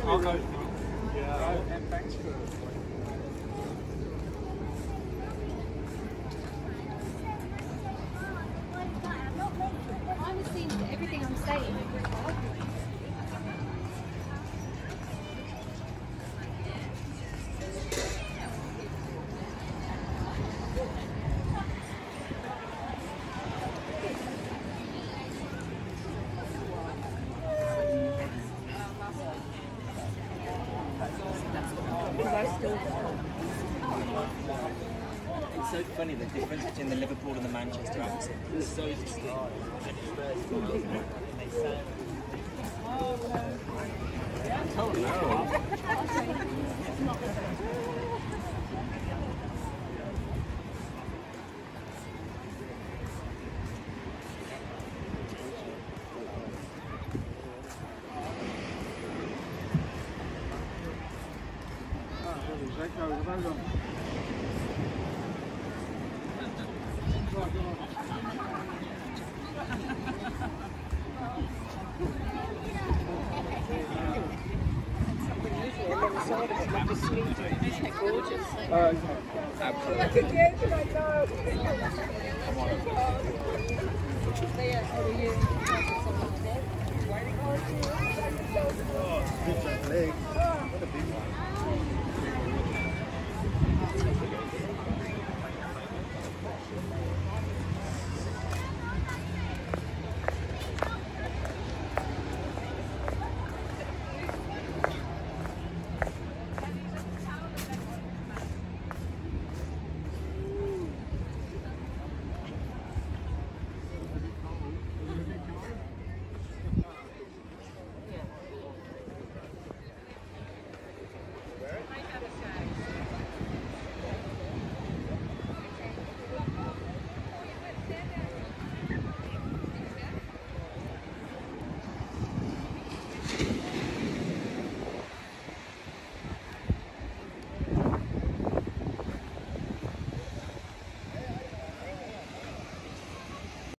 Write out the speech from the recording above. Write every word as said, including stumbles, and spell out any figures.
I'll go. Yeah, and thanks for. I'm listening to everything I'm saying. It's so funny the difference between the Liverpool and the Manchester accent. It's so distinct. Oh no. Uh, absolutely. Like again, my God.